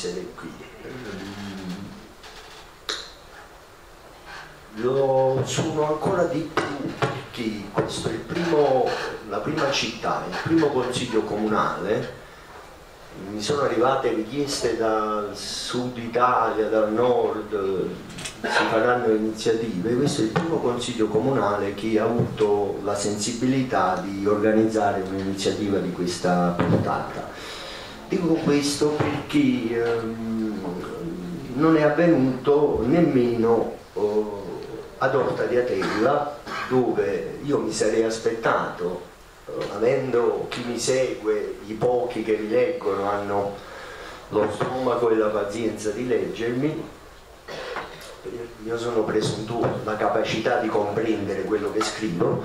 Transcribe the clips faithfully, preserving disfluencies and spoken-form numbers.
essere qui. Lo sono ancora di più perché questo è il primo, la prima città, il primo consiglio comunale. Mi sono arrivate richieste dal sud Italia, dal nord, si faranno iniziative. Questo è il primo consiglio comunale che ha avuto la sensibilità di organizzare un'iniziativa di questa portata. Dico questo perché ehm, non è avvenuto nemmeno oh, ad Orta di Atella, dove io mi sarei aspettato, avendo chi mi segue, i pochi che mi leggono hanno lo stomaco e la pazienza di leggermi, io sono presuntuoso, la capacità di comprendere quello che scrivo.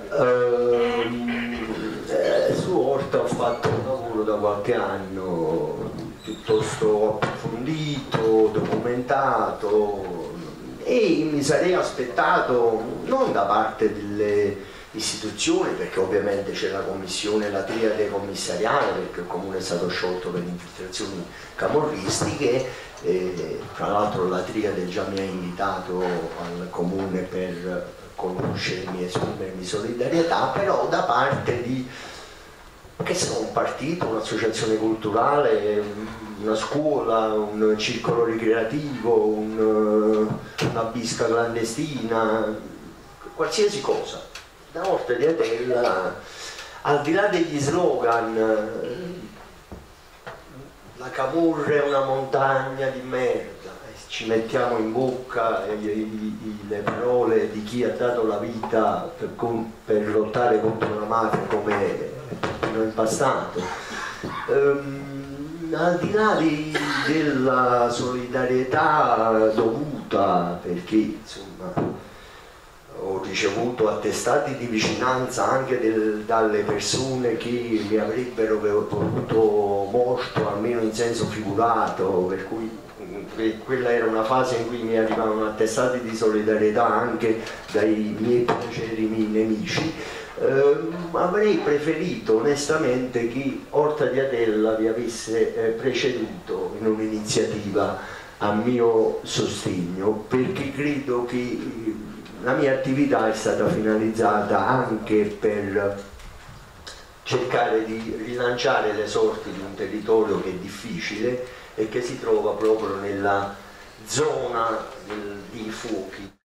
Ehm, eh, su Orta ho fatto un lavoro da qualche anno piuttosto approfondito, documentato, e mi sarei aspettato non da parte delle istituzioni, perché ovviamente c'è la commissione, la triade commissariale, perché il comune è stato sciolto per infiltrazioni camorristiche, e tra l'altro la triade già mi ha invitato al comune per conoscermi e esprimermi solidarietà, però da parte di, che sia un partito, un'associazione culturale, una scuola, un circolo ricreativo, un, una bisca clandestina, qualsiasi cosa. Da Orta di Atella, al di là degli slogan, la Camurra è una montagna di merda, ci mettiamo in bocca le parole di chi ha dato la vita per, per lottare contro la mafia come in passato. Um, al di là di, della solidarietà dovuta, perché insomma ho ricevuto attestati di vicinanza anche del, dalle persone che mi avrebbero voluto morto, almeno in senso figurato, per cui quella era una fase in cui mi arrivavano attestati di solidarietà anche dai miei procerimi nemici. Eh, avrei preferito onestamente che Orta di Atella vi avesse eh, preceduto in un'iniziativa a mio sostegno, perché credo che la mia attività è stata finalizzata anche per cercare di rilanciare le sorti di un territorio che è difficile e che si trova proprio nella zona del, dei fuochi.